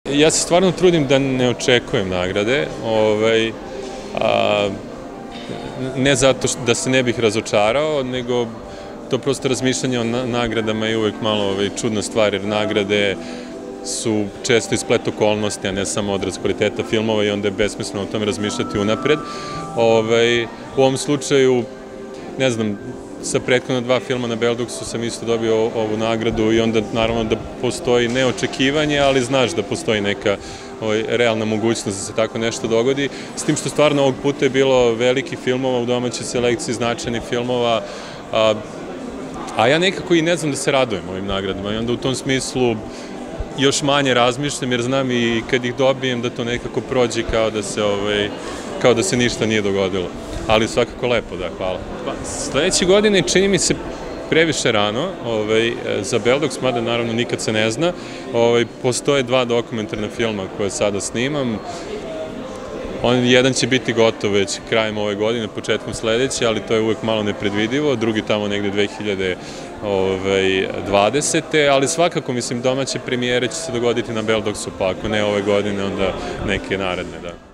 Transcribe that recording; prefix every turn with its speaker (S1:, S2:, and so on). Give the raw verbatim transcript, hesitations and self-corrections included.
S1: Ja se stvarno trudim da ne očekujem nagrade, ovaj, a, ne zato da se ne bih razočarao, nego to prosto razmišljanje o nagradama je uvek malo ovaj, čudna stvar, jer nagrade su često i splet okolnosti, a ne samo odraz kvaliteta filmova i onda je besmisleno o tome razmišljati unapred. Ovaj, u ovom slučaju, ne znam, sa prethodna dva filma na Belduksu sam isto dobio ovu nagradu i onda naravno da postoji neočekivanje, ali znaš da postoji neka ovaj, realna mogućnost da se tako nešto dogodi. S tim što stvarno ovog puta je bilo velikih filmova u domaćoj selekciji, značajnih filmova, a, a ja nekako i ne znam da se radujem ovim nagradama i onda u tom smislu još manje razmišljam jer znam i kad ih dobijem da to nekako prođe kao da se, ovaj, kao da se ništa nije dogodilo. Ali svakako lepo, da, hvala. Sledeće godine čini mi se previše rano ovaj, za Belduks, mada naravno nikad se ne zna. Ovaj, postoje dva dokumentarna filma koje sada snimam. On, jedan će biti gotov već krajem ove godine, početkom sledeće, ali to je uvek malo nepredvidivo. Drugi tamo negde dve hiljade dvadesete. Ali svakako, mislim, domaće premijere će se dogoditi na Belduksu, pa ako ne ove godine, onda neke naredne, da.